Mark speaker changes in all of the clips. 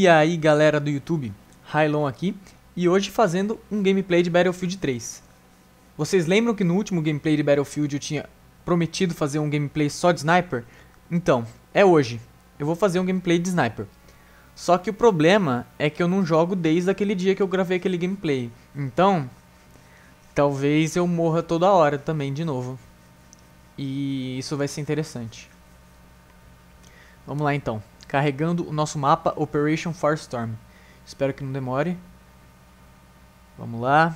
Speaker 1: E aí galera do YouTube, Hylon aqui, e hoje fazendo um gameplay de Battlefield 3. Vocês lembram que no último gameplay de Battlefield eu tinha prometido fazer um gameplay só de Sniper? Então, é hoje, eu vou fazer um gameplay de Sniper. Só que o problema é que eu não jogo desde aquele dia que eu gravei aquele gameplay. Então, talvez eu morra toda hora também de novo. E isso vai ser interessante. Vamos lá então. Carregando o nosso mapa Operation Firestorm. Espero que não demore. Vamos lá.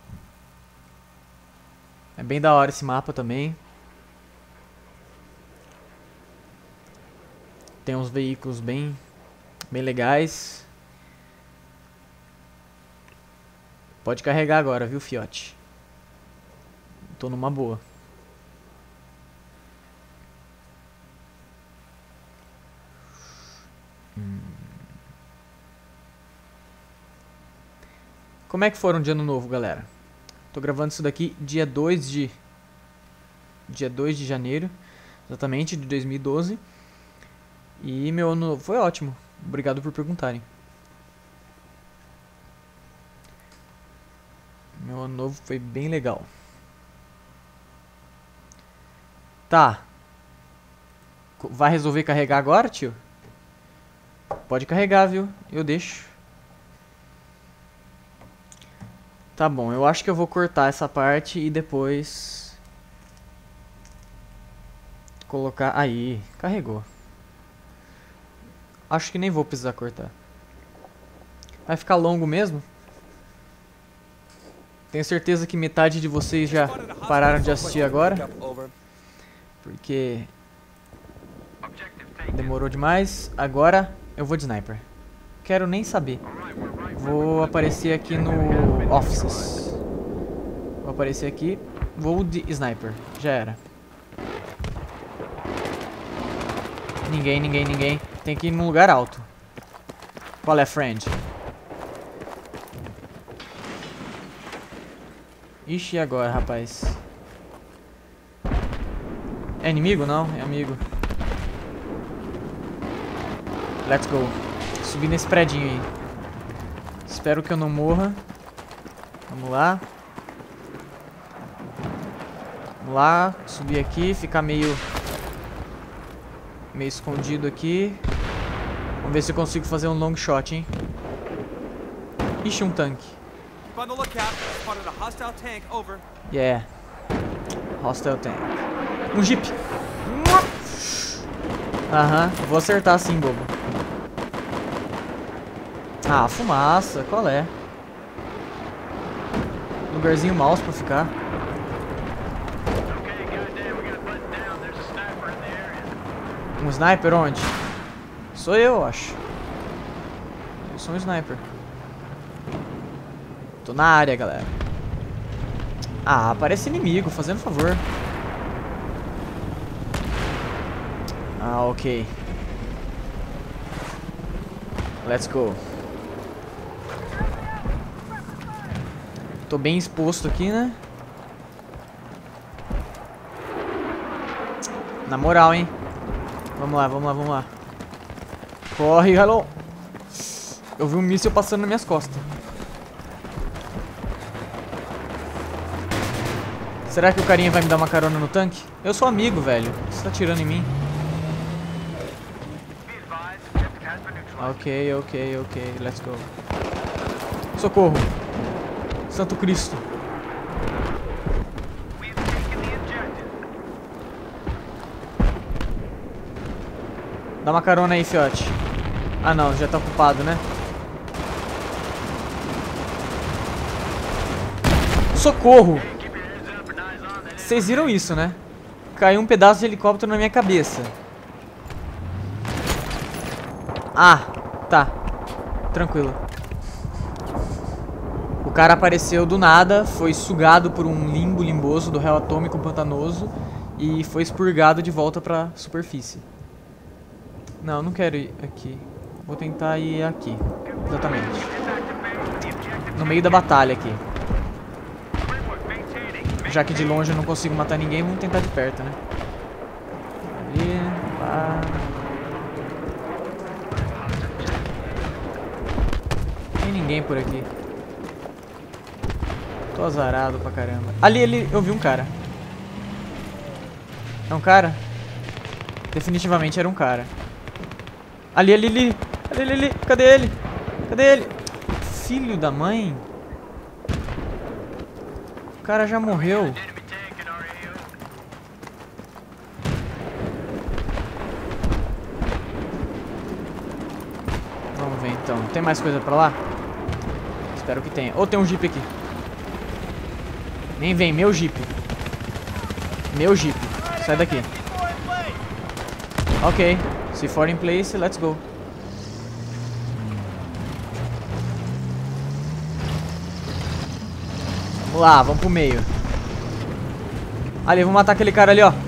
Speaker 1: É bem da hora esse mapa também. Tem uns veículos bem legais. Pode carregar agora, viu, fiote? Tô numa boa. Como é que foram de ano novo, galera? Tô gravando isso daqui dia 2 de janeiro, exatamente, de 2012. E meu ano novo foi ótimo. Obrigado por perguntarem. Meu ano novo foi bem legal. Tá. Vai resolver carregar agora, tio? Pode carregar, viu? Eu deixo. Tá bom, eu acho que eu vou cortar essa parte e depois colocar... Aí, carregou. Acho que nem vou precisar cortar. Vai ficar longo mesmo? Tenho certeza que metade de vocês já pararam de assistir agora. Porque demorou demais. Agora eu vou de Sniper. Quero nem saber. Vou aparecer aqui no Offices. Vou aparecer aqui. Vou de Sniper. Já era. Ninguém. Tem que ir num lugar alto. Qual é, friend? Ixi, e agora, rapaz? É inimigo? Não, é amigo. Let's go. Subir nesse predinho aí. Espero que eu não morra. Vamos lá. Vamos lá. Subir aqui. Ficar meio escondido aqui. Vamos ver se eu consigo fazer um long shot, hein. Ixi, um tanque. Yeah. Hostile tank. Um jeep. Aham. Vou acertar sim, bobo. Ah, fumaça, qual é? Lugarzinho mouse pra ficar. Um sniper onde? Sou eu, acho. Eu sou um sniper. Tô na área, galera. Ah, parece inimigo, fazendo favor. Ah, ok. Let's go. Tô bem exposto aqui, né? Na moral, hein? Vamos lá. Corre, Hylon. Eu vi um míssil passando nas minhas costas. Será que o carinha vai me dar uma carona no tanque? Eu sou amigo, velho. Você tá atirando em mim? Ok. Let's go. Socorro. Santo Cristo. Dá uma carona aí, fiote. Ah não, já tá ocupado, né? Socorro! Vocês viram isso, né? Caiu um pedaço de helicóptero na minha cabeça. Ah, tá. Tranquilo. O cara apareceu do nada, foi sugado por um limbo limboso do réu atômico pantanoso e foi expurgado de volta pra superfície. Não, não quero ir aqui. Vou tentar ir aqui. Exatamente. No meio da batalha aqui. Já que de longe eu não consigo matar ninguém, vamos tentar de perto, né? Ali, lá. ninguém por aqui. Tô azarado pra caramba. Ali, eu vi um cara. É um cara? Definitivamente era um cara. Ali. Cadê ele? Cadê ele? Filho da mãe? O cara já morreu. Vamos ver então. Tem mais coisa pra lá? Espero que tenha. Ou tem um jeep aqui. Nem vem, meu jeep. Meu jeep. Sai daqui. Ok. C4 in place, let's go. Vamos lá, vamos pro meio. Ali, vamos matar aquele cara ali, ó.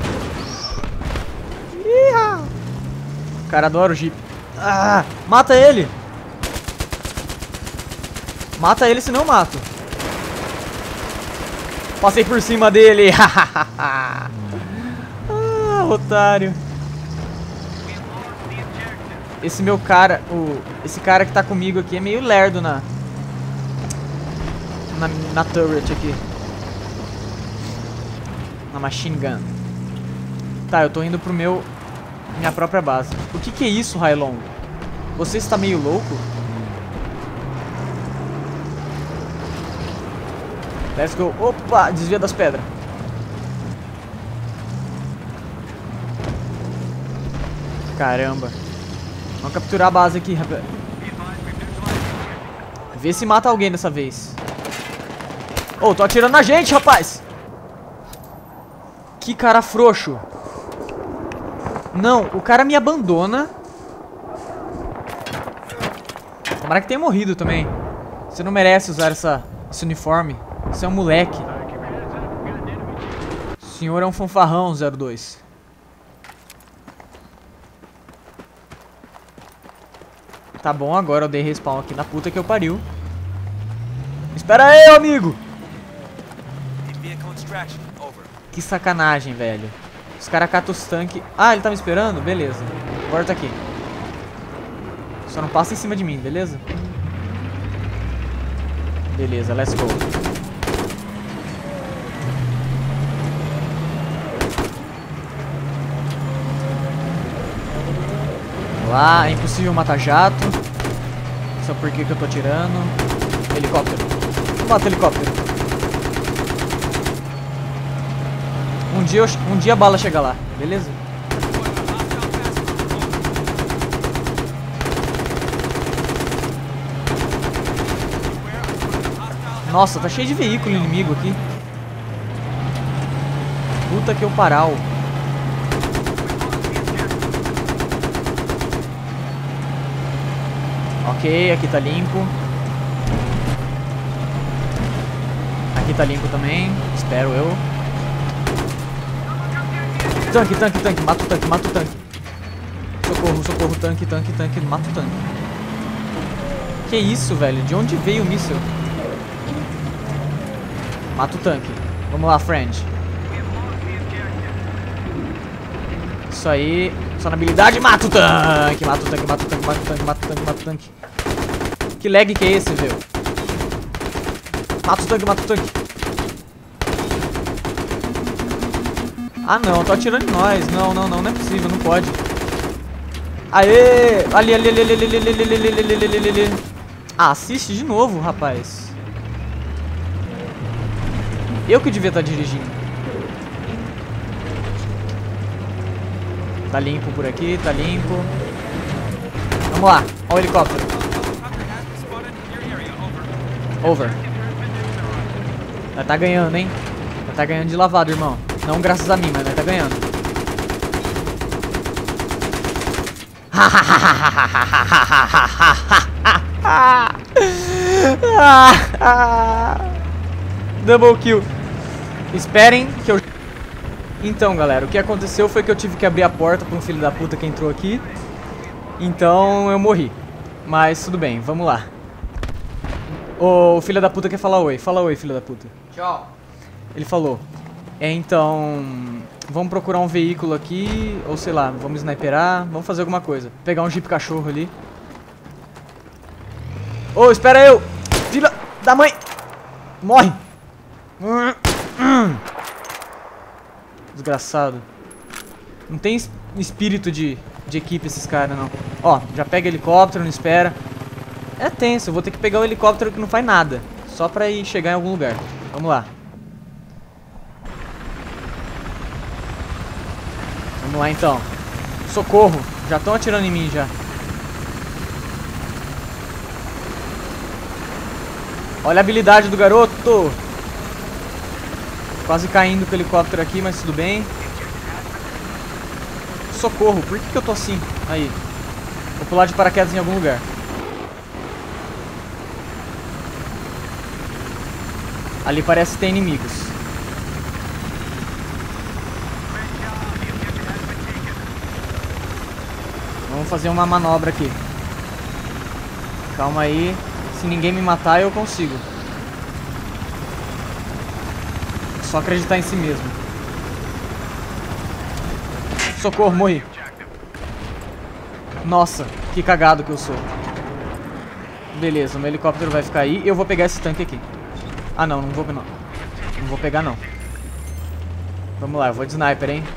Speaker 1: Iha! O cara adora o jeep. Ah, mata ele. Mata ele, senão eu mato. Passei por cima dele. Ah, otário. Esse meu cara, esse cara que tá comigo aqui é meio lerdo na turret aqui. Na machine gun. Tá, eu tô indo pro minha própria base. O que é isso, Hylon? Você está meio louco? Let's go. Opa, desvia das pedras. Caramba. Vamos capturar a base aqui, rapaz. Vê se mata alguém dessa vez. Oh, tô atirando na gente, rapaz. Que cara frouxo. Não, o cara me abandona. Tomara que tenha morrido também. Você não merece usar esse uniforme. Você é um moleque. O senhor é um fanfarrão, 02. Tá bom, agora eu dei respawn aqui na puta que eu pariu. Espera aí, amigo! Que sacanagem, velho. Os caras catam os tanques. Ah, ele tá me esperando? Beleza. Agora tá aqui. Só não passa em cima de mim, beleza? Beleza, let's go. Lá, é impossível matar jato. Só porque que eu tô atirando. Helicóptero. Mata helicóptero. Um dia a bala chega lá, beleza? Nossa, tá cheio de veículo inimigo aqui. Puta que eu paral. Ok, aqui tá limpo. Aqui tá limpo também, espero eu. Tanque, mata o tanque. Socorro, tanque, mata o tanque. Que isso, velho? De onde veio o míssil? Mata o tanque. Vamos lá, friend. Isso aí. Só na habilidade, mata o tanque. Mata o tanque. Que lag que é esse, velho? Mata o tanque. Ah, não, tô atirando em nós. Não é possível, não pode. Aê! Ali. Ah, assiste de novo, rapaz. Eu que devia estar dirigindo. Tá limpo por aqui, tá limpo. Vamos lá, ó o helicóptero. Over. Já tá ganhando, hein? Já tá ganhando de lavado, irmão. Não graças a mim, mas tá ganhando. Double kill. Esperem que eu... Então, galera, o que aconteceu foi que eu tive que abrir a porta pra um filho da puta que entrou aqui. Então eu morri. Mas tudo bem, vamos lá. O filho da puta quer falar oi. Fala oi, filho da puta.
Speaker 2: Tchau.
Speaker 1: Ele falou. Então, vamos procurar um veículo aqui, ou sei lá, vamos sniperar, vamos fazer alguma coisa. Pegar um jeep cachorro ali. Ô, espera eu! Filha da mãe! Morre! Desgraçado. Não tem espírito de equipe esses caras, não. Ó, já pega helicóptero, não espera. É tenso, eu vou ter que pegar o helicóptero que não faz nada. Só pra ir chegar em algum lugar. Vamos lá. Vamos lá, então. Socorro! Já estão atirando em mim, já. Olha a habilidade do garoto! Quase caindo com o helicóptero aqui, mas tudo bem. Socorro, por que eu tô assim? Aí. Vou pular de paraquedas em algum lugar. Ali parece ter inimigos. Vamos fazer uma manobra aqui. Calma aí. Se ninguém me matar, eu consigo. Só acreditar em si mesmo. Socorro, morri. Nossa, que cagado que eu sou. Beleza, o meu helicóptero vai ficar aí e eu vou pegar esse tanque aqui. Ah, não, não vou não. Não vou pegar, não. Vamos lá, eu vou de sniper, hein.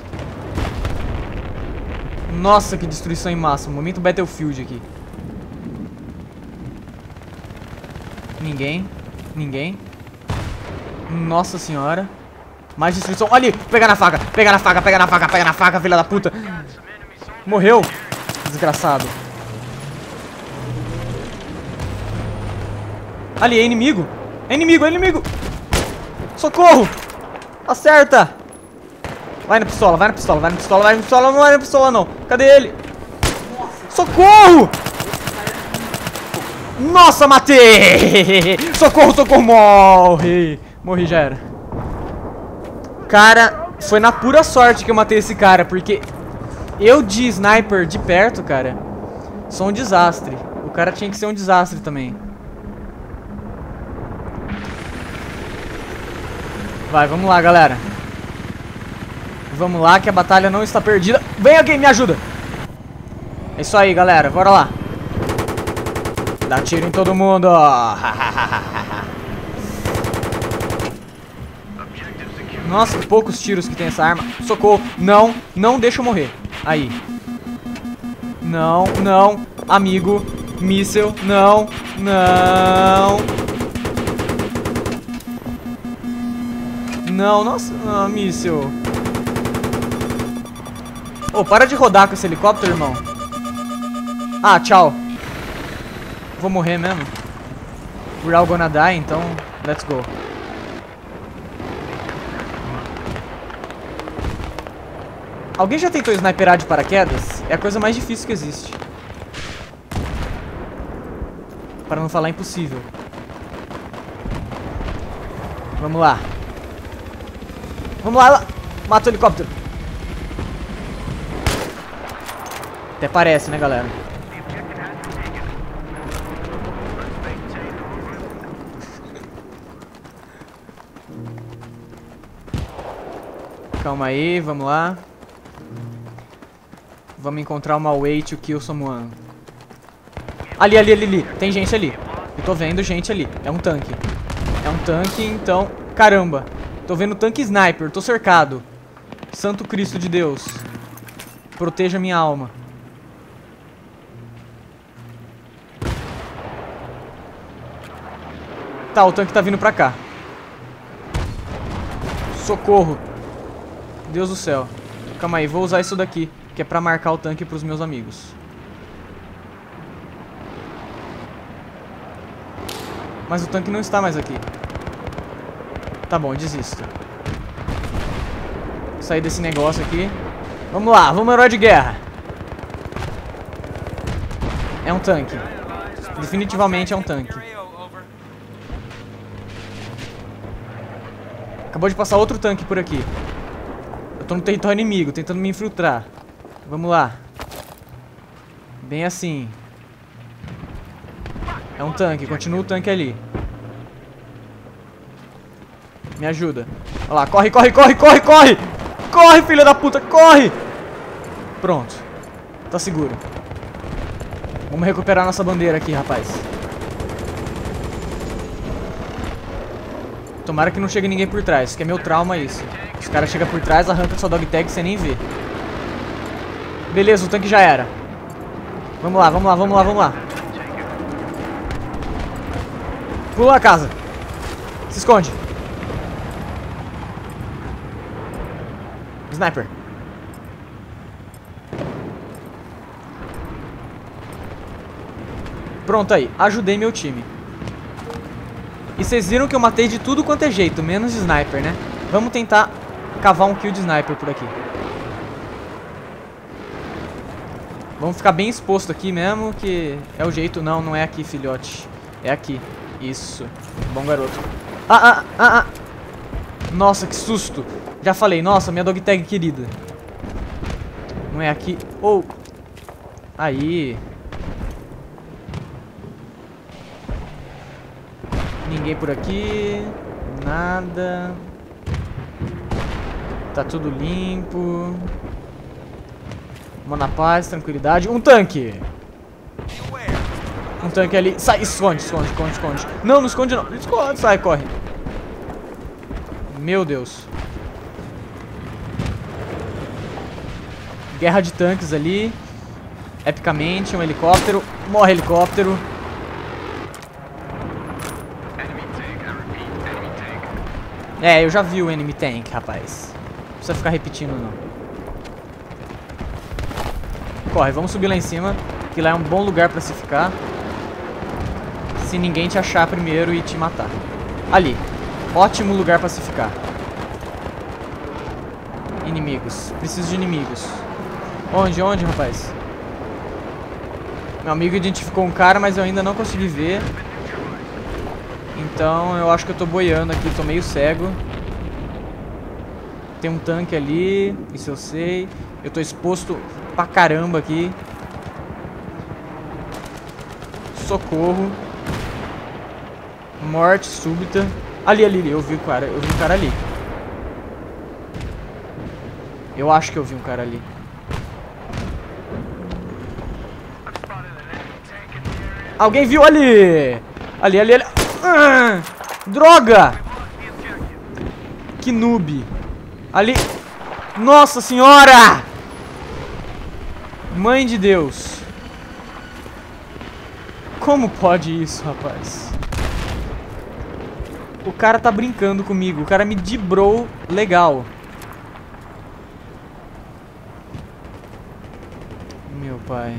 Speaker 1: Nossa, que destruição em massa. Momento Battlefield aqui. Ninguém. Ninguém. Nossa senhora. Mais destruição. Olha ali. Pega na faca. Pega na faca. Pega na faca. Pega na faca, filha da puta. Morreu. Desgraçado. Ali, é inimigo. É inimigo, é inimigo. Socorro. Acerta. Vai na pistola, vai na pistola, vai na pistola, vai na pistola. Não vai na pistola, não. Cadê ele? Socorro. Nossa, matei! Socorro, socorro, morre! Morri, já era. Cara, foi na pura sorte que eu matei esse cara, porque eu de sniper de perto, cara, sou um desastre. O cara tinha que ser um desastre também. Vai, vamos lá, galera. Vamos lá, que a batalha não está perdida. Vem alguém, me ajuda! É isso aí, galera, bora lá. Dá tiro em todo mundo. Nossa, que poucos tiros que tem essa arma. Socorro. Não, não deixa eu morrer. Aí. Não, não. Amigo. Míssel. Não, não. Não, nossa. Não, míssel. Ô, para de rodar com esse helicóptero, irmão. Ah, tchau. Vou morrer mesmo. We're all gonna die, então let's go. Alguém já tentou sniperar de paraquedas? É a coisa mais difícil que existe. Para não falar impossível. Vamos lá. Vamos lá. Mata o helicóptero. Até parece, né, galera? Calma aí, vamos lá. Vamos encontrar uma way to kill someone. Ali, ali, ali, ali. Tem gente ali. Eu tô vendo gente ali. É um tanque. É um tanque, então... Caramba. Tô vendo tanque sniper. Tô cercado. Santo Cristo de Deus. Proteja minha alma. Tá, o tanque tá vindo pra cá. Socorro. Deus do céu. Calma aí, vou usar isso daqui, que é pra marcar o tanque pros meus amigos. Mas o tanque não está mais aqui. Tá bom, desisto. Vou sair desse negócio aqui. Vamos lá, vamos herói de guerra. É um tanque. Definitivamente é um tanque. Acabou de passar outro tanque por aqui. Eu tô no território inimigo, tentando me infiltrar. Vamos lá. Bem assim. É um tanque, continua o tanque ali. Me ajuda. Olha lá, corre, corre, corre, corre, corre! Corre, filha da puta, corre! Pronto. Tá seguro. Vamos recuperar nossa bandeira aqui, rapaz. Tomara que não chegue ninguém por trás, que é meu trauma isso. Os caras chegam por trás, arranca sua dog tag e você nem vê. Beleza, o tanque já era. Vamos lá, vamos lá, vamos lá, vamos lá. Pula a casa. Se esconde. Sniper. Pronto aí, ajudei meu time. E vocês viram que eu matei de tudo quanto é jeito, menos de sniper, né? Vamos tentar cavar um kill de sniper por aqui. Vamos ficar bem exposto aqui mesmo, que é o jeito. Não, não é aqui, filhote. É aqui. Isso. Bom garoto. Nossa, que susto. Já falei, nossa, minha dog tag querida. Não é aqui. Oh. Aí. Ninguém por aqui. Nada. Tá tudo limpo. Vamos na paz, tranquilidade. Um tanque. Um tanque ali. Sai, esconde, esconde, esconde, esconde. Não, não esconde não. Esconde, sai, corre. Meu Deus. Guerra de tanques ali. Epicamente, um helicóptero. Morre helicóptero. É, eu já vi o enemy tank, rapaz. Não precisa ficar repetindo, não. Corre, vamos subir lá em cima, que lá é um bom lugar pra se ficar. Se ninguém te achar primeiro e te matar. Ali. Ótimo lugar pra se ficar. Inimigos. Preciso de inimigos. Onde, onde, rapaz? Meu amigo identificou um cara, mas eu ainda não consegui ver. Então eu acho que eu tô boiando aqui, tô meio cego. Tem um tanque ali, isso eu sei. Eu tô exposto pra caramba aqui. Socorro. Morte súbita. Ali, ali, ali, eu vi o cara ali. Eu acho que eu vi um cara ali. Alguém viu ali! Ali, ali, ali. Droga! Que noob. Ali. Nossa senhora! Mãe de Deus. Como pode isso, rapaz? O cara tá brincando comigo. O cara me dibrou legal. Meu pai.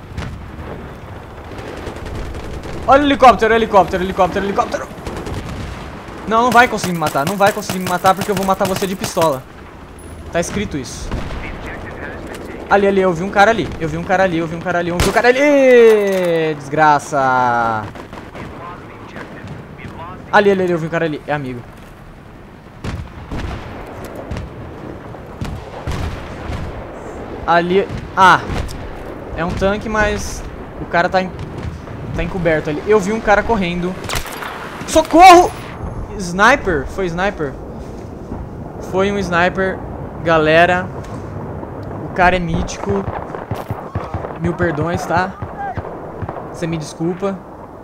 Speaker 1: Olha o helicóptero, helicóptero, helicóptero, helicóptero. Não, não vai conseguir me matar. Não vai conseguir me matar porque eu vou matar você de pistola. Tá escrito isso. Ali, ali, eu vi um cara ali. Eu vi um cara ali, eu vi um cara ali, eu vi um cara ali. Desgraça. Ali, ali, ali, eu vi um cara ali. É amigo. Ali. Ah. É um tanque, mas o cara tá encoberto ali. Eu vi um cara correndo. Socorro! Sniper? Foi sniper? Foi um sniper. Galera. O cara é mítico. Mil perdões, tá? Você me desculpa.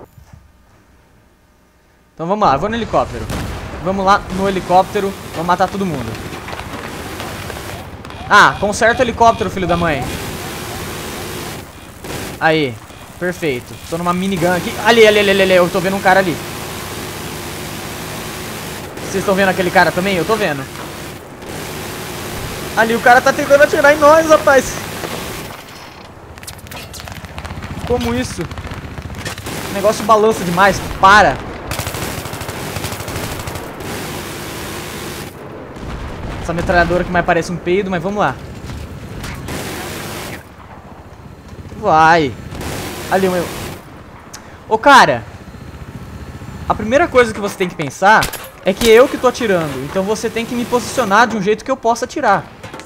Speaker 1: Então vamos lá, vou no helicóptero. Vamos lá no helicóptero. Vamos matar todo mundo. Ah, conserta o helicóptero, filho da mãe. Aí, perfeito. Tô numa minigun aqui. Ali, ali, ali, ali, eu tô vendo um cara ali. Vocês estão vendo aquele cara também? Eu tô vendo. Ali, o cara tá tentando atirar em nós, rapaz. Como isso? O negócio balança demais. Para. Essa metralhadora que mais parece um peido, mas vamos lá. Vai. Ali o meu. Ô, cara. A primeira coisa que você tem que pensar é que eu que tô atirando. Então você tem que me posicionar de um jeito que eu possa atirar.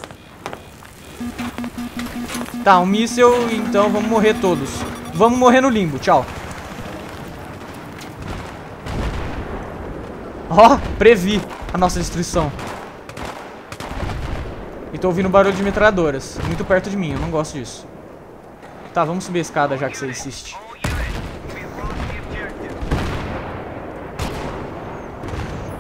Speaker 1: Tá, um míssil, então vamos morrer todos. Vamos morrer no limbo, tchau. Ó, previ a nossa destruição. E tô ouvindo barulho de metralhadoras muito perto de mim, eu não gosto disso. Tá, vamos subir a escada já que você insiste.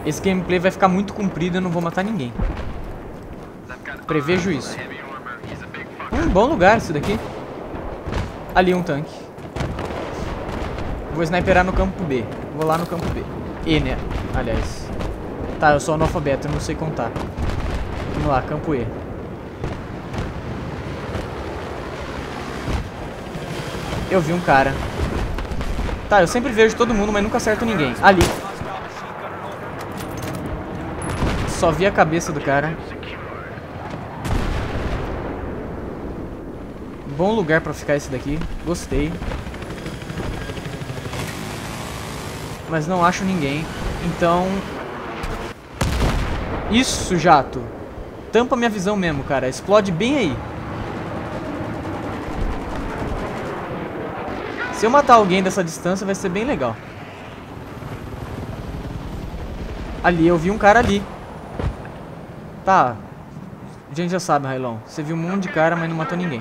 Speaker 1: Esse gameplay vai ficar muito comprido e eu não vou matar ninguém. Prevejo isso. Bom lugar esse daqui. Ali um tanque. Vou sniperar no campo B. Vou lá no campo B. E, né? Aliás. Tá, eu sou analfabeto, eu não sei contar. Vamos lá, campo E. Eu vi um cara. Tá, eu sempre vejo todo mundo, mas nunca acerto ninguém. Ali. Só vi a cabeça do cara. Bom lugar pra ficar esse daqui. Gostei. Mas não acho ninguém. Então... Isso, jato. Tampa minha visão mesmo, cara. Explode bem aí. Se eu matar alguém dessa distância, vai ser bem legal. Ali, eu vi um cara ali. Tá. A gente já sabe, Railon. Você viu um monte de cara, mas não matou ninguém.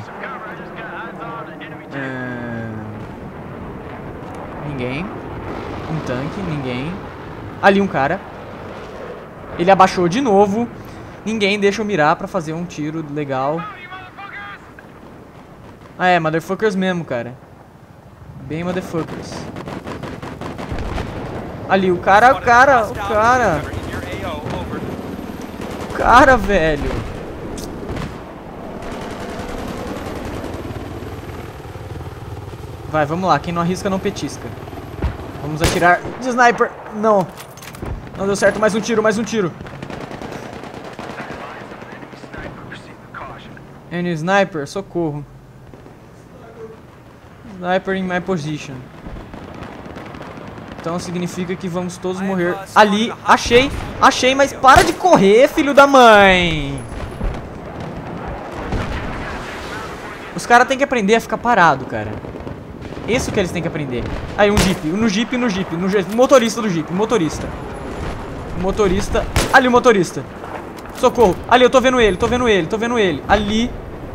Speaker 1: Ninguém. Um tanque, ninguém. Ali um cara. Ele abaixou de novo. Ninguém deixa eu mirar pra fazer um tiro legal. Ah, é, motherfuckers mesmo, cara. Bem motherfuckers. Ali, o cara, velho. Vai, vamos lá. Quem não arrisca, não petisca. Vamos atirar de sniper. Não. Não deu certo. Mais um tiro, mais um tiro. Any sniper? Socorro. Sniper in my position. Então significa que vamos todos morrer. Ali, achei. Achei, mas para de correr, filho da mãe. Os caras têm que aprender a ficar parado, cara. Isso que eles têm que aprender. Aí, um jeep. No jeep. Motorista do jeep. Motorista. Ali o motorista. Socorro. Ali, eu tô vendo ele. Ali.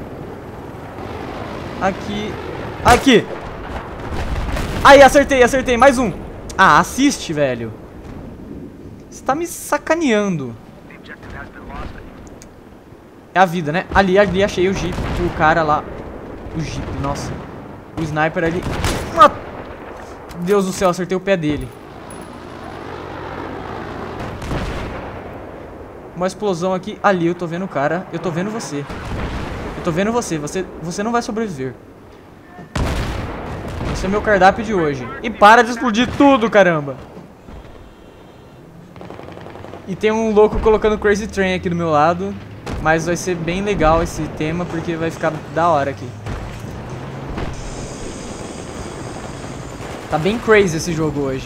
Speaker 1: Aqui. Aqui. Aí, acertei. Mais um. Ah, assiste, velho. Você tá me sacaneando. É a vida, né? Ali achei o jeep. O cara lá. O jeep, nossa. O sniper ali. Deus do céu, acertei o pé dele. Uma explosão aqui. Ali, eu tô vendo o cara. Eu tô vendo você. Você não vai sobreviver. Esse é meu cardápio de hoje. E para de explodir tudo, caramba. E tem um louco colocando Crazy Train aqui do meu lado. Mas vai ser bem legal esse tema, porque vai ficar da hora aqui. Tá bem crazy esse jogo hoje.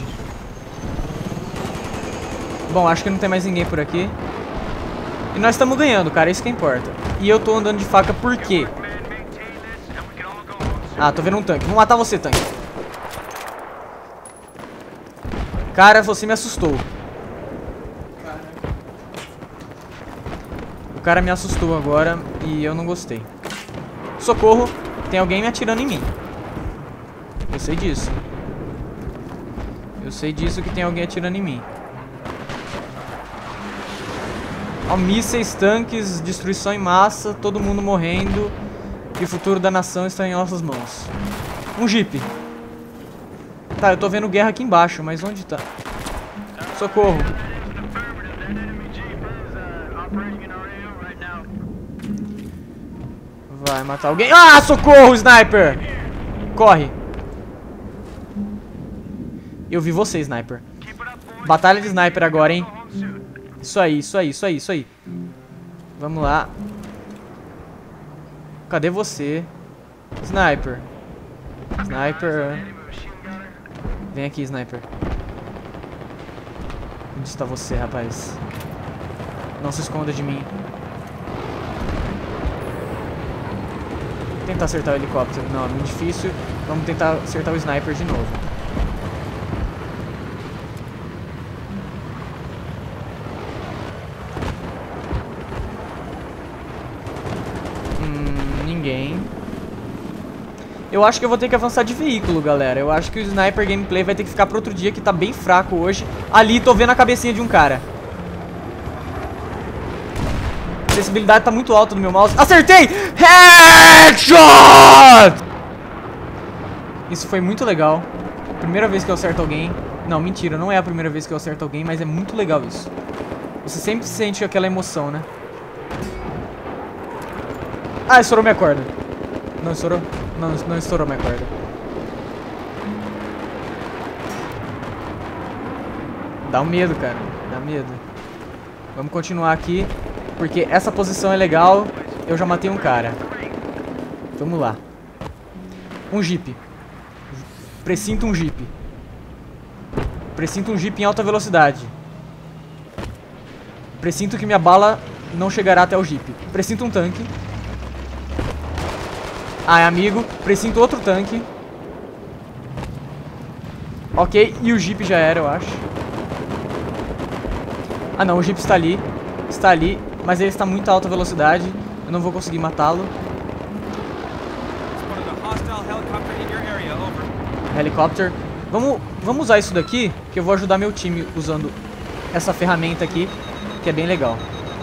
Speaker 1: Bom, acho que não tem mais ninguém por aqui. E nós estamos ganhando, cara, isso que importa. E eu tô andando de faca por quê? Ah, tô vendo um tanque. Vou matar você, tanque. Cara, você me assustou. O cara me assustou agora e eu não gostei. Socorro, tem alguém me atirando em mim. Eu sei disso. Que tem alguém atirando em mim. Ó, mísseis, tanques, destruição em massa, todo mundo morrendo. E o futuro da nação está em nossas mãos. Um jeep. Tá, eu tô vendo guerra aqui embaixo, mas onde tá? Socorro. Vai matar alguém. Ah, socorro, sniper! Corre. Eu vi você, sniper. Batalha de sniper agora, hein? Isso aí. Vamos lá. Cadê você? Sniper. Vem aqui, sniper. Onde está você, rapaz? Não se esconda de mim. Vou tentar acertar o helicóptero. Não, é muito difícil. Vamos tentar acertar o sniper de novo. Ninguém. Eu acho que eu vou ter que avançar de veículo, galera. Eu acho que o sniper gameplay vai ter que ficar para outro dia, que tá bem fraco hoje. Ali, tô vendo a cabecinha de um cara. A sensibilidade tá muito alta no meu mouse. Acertei! Headshot! Isso foi muito legal. Primeira vez que eu acerto alguém. Não, mentira, não é a primeira vez que eu acerto alguém, mas é muito legal isso. Você sempre sente aquela emoção, né? Ah, estourou minha corda. Não estourou? Não estourou minha corda. Dá um medo, cara. Dá medo. Vamos continuar aqui, porque essa posição é legal. Eu já matei um cara. Vamos lá. Um Jeep. Precinto um Jeep. Precinto um Jeep em alta velocidade. Precinto que minha bala não chegará até o Jeep. Precinto um tanque. Ah, é amigo. Precinto outro tanque. Ok, e o Jeep já era, eu acho. Ah não, o Jeep está ali. Está ali, mas ele está muito alta velocidade. Eu não vou conseguir matá-lo. Helicóptero. Vamos usar isso daqui, que eu vou ajudar meu time usando essa ferramenta aqui, que é bem legal.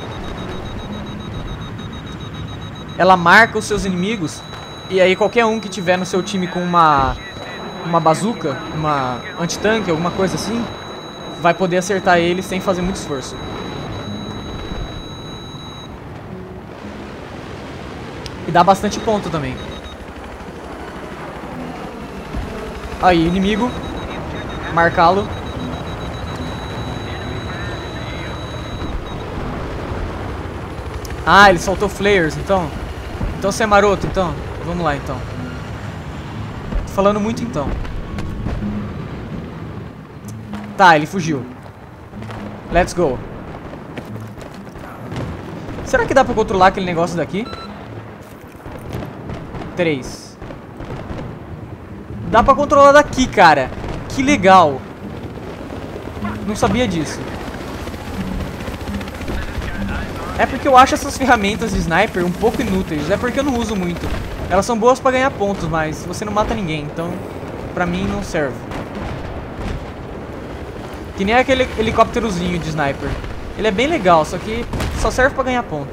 Speaker 1: Ela marca os seus inimigos, e aí qualquer um que tiver no seu time com uma bazuca, uma antitanque, alguma coisa assim, vai poder acertar ele sem fazer muito esforço. E dá bastante ponto também. Aí, inimigo. Marcá-lo. Ah, ele soltou flares, então. Então você é maroto, então. Vamos lá, então. Tô falando muito, então. Tá, ele fugiu. Let's go. Será que dá pra controlar aquele negócio daqui? 3. Dá pra controlar daqui, cara. Que legal. Não sabia disso. É porque eu acho essas ferramentas de sniper um pouco inúteis. É porque eu não uso muito. Elas são boas pra ganhar pontos, mas você não mata ninguém. Então, pra mim, não serve. Que nem aquele helicópterozinho de sniper. Ele é bem legal, só que só serve pra ganhar ponto.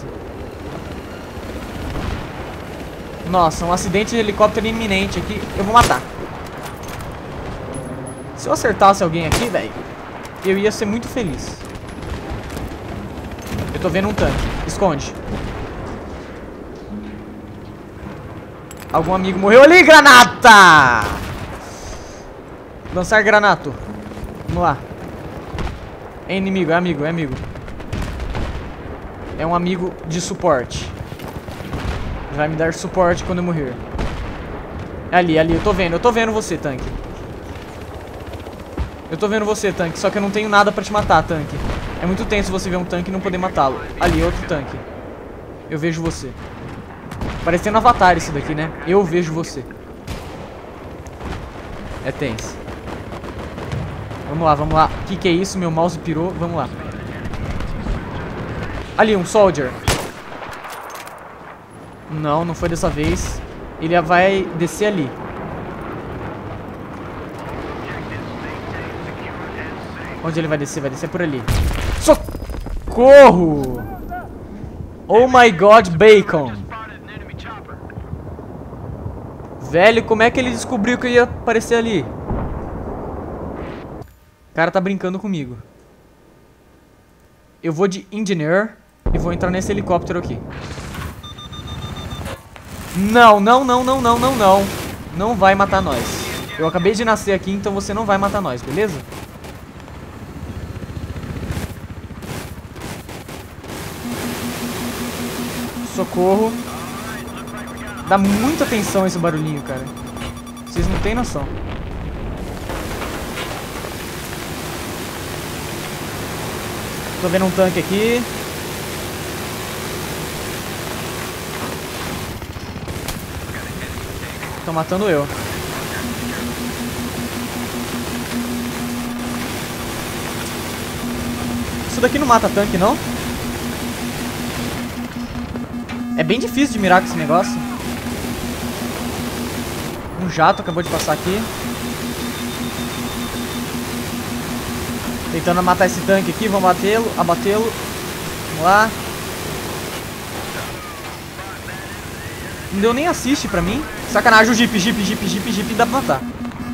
Speaker 1: Nossa, um acidente de helicóptero iminente aqui. Eu vou matar. Se eu acertasse alguém aqui, velho, eu ia ser muito feliz. Eu tô vendo um tanque. Esconde. Algum amigo morreu ali, granata! Lançar granato. Vamos lá. É inimigo, é amigo, é amigo. É um amigo de suporte. Vai me dar suporte quando eu morrer. É ali, ali, eu tô vendo você, tanque. Eu tô vendo você, tanque, só que eu não tenho nada pra te matar, tanque. É muito tenso você ver um tanque e não poder matá-lo. Ali, outro tanque. Eu vejo você. Parecendo Avatar isso daqui, né? Eu vejo você. É tenso. Vamos lá, vamos lá. O que é isso? Meu mouse pirou. Vamos lá. Ali, um soldier. Não, não foi dessa vez. Ele vai descer ali. Onde ele vai descer? Vai descer por ali. Socorro! Oh my god, bacon! Velho, como é que ele descobriu que eu ia aparecer ali? O cara tá brincando comigo. Eu vou de engineer e vou entrar nesse helicóptero aqui. Não, não, não, não, não, não, não. Não vai matar nós. Eu acabei de nascer aqui, então você não vai matar nós, beleza? Socorro. Dá muita atenção esse barulhinho, cara. Vocês não têm noção. Tô vendo um tanque aqui. Tô matando eu. Isso daqui não mata tanque, não? É bem difícil de mirar com esse negócio. Um jato acabou de passar aqui. Tentando matar esse tanque aqui. Vamos abatê-lo. Vamos lá. Não deu nem assist pra mim. Sacanagem, o Jeep dá pra matar.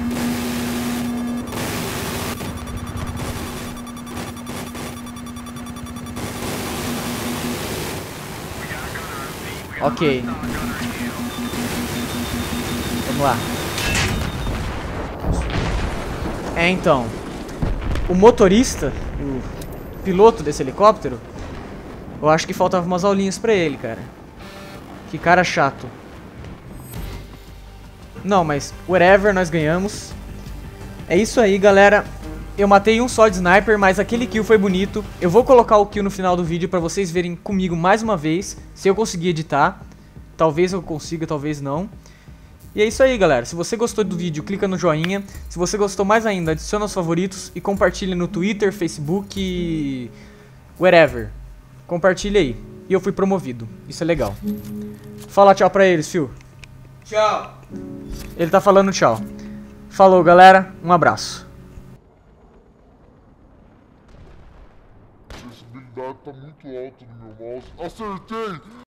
Speaker 1: Ok. Vamos lá. Então. O motorista, o piloto desse helicóptero, eu acho que faltava umas aulinhas pra ele, cara. Que cara chato. Não, mas whatever, nós ganhamos. É isso aí, galera. Eu matei um só de sniper, mas aquele kill foi bonito. Eu vou colocar o kill no final do vídeo pra vocês verem comigo mais uma vez, se eu conseguir editar. Talvez eu consiga, talvez não. E é isso aí, galera. Se você gostou do vídeo, clica no joinha. Se você gostou mais ainda, adiciona aos favoritos e compartilhe no Twitter, Facebook, wherever. Compartilhe aí. E eu fui promovido. Isso é legal. Fala tchau pra eles, Phil.
Speaker 2: Tchau.
Speaker 1: Ele tá falando tchau. Falou, galera. Um abraço.
Speaker 3: A sensibilidade tá muito alta no meu mouse. Acertei!